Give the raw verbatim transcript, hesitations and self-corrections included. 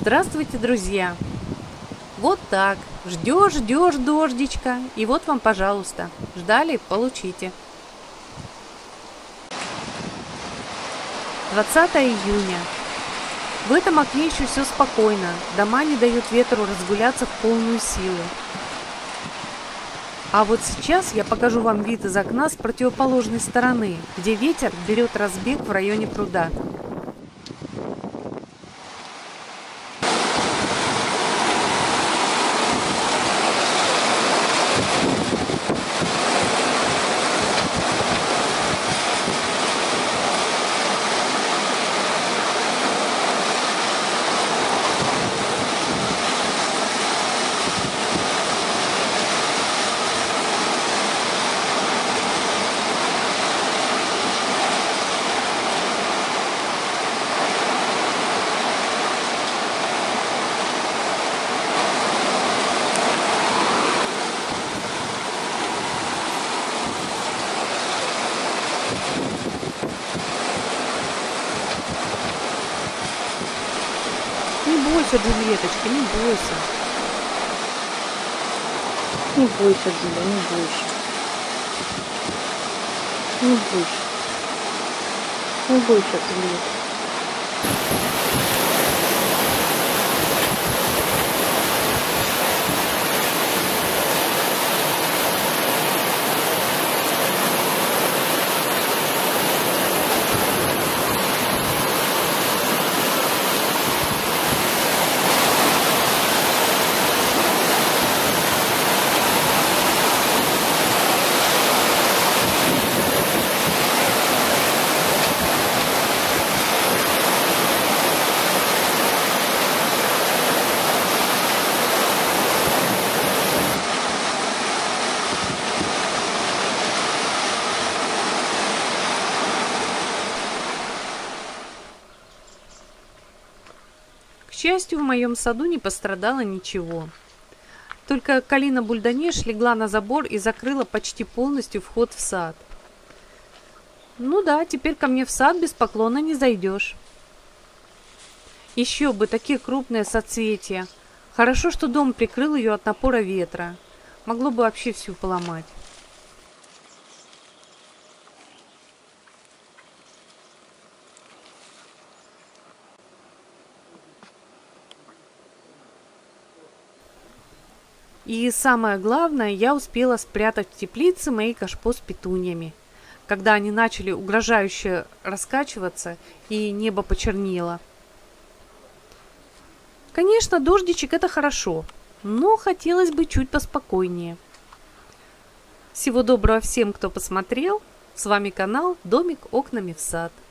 Здравствуйте, друзья! Вот так, ждешь, ждешь дождичка, и вот вам, пожалуйста, ждали, получите. двадцатое июня. В этом окне еще все спокойно, дома не дают ветру разгуляться в полную силу. А вот сейчас я покажу вам вид из окна с противоположной стороны, где ветер берет разбег в районе пруда. Не бойся, Джульеточка, не бойся. Не бойся, Джуля, не бойся. Не бойся. Не бойся, Джульетта. К счастью, в моем саду не пострадало ничего. Только калина бульдонеж легла на забор и закрыла почти полностью вход в сад. Ну да, теперь ко мне в сад без поклона не зайдешь. Еще бы, такие крупные соцветия. Хорошо, что дом прикрыл ее от напора ветра. Могло бы вообще всю поломать. И самое главное, я успела спрятать в теплице мои кашпо с петуньями, когда они начали угрожающе раскачиваться и небо почернело. Конечно, дождичек это хорошо, но хотелось бы чуть поспокойнее. Всего доброго всем, кто посмотрел. С вами канал Домик окнами в сад.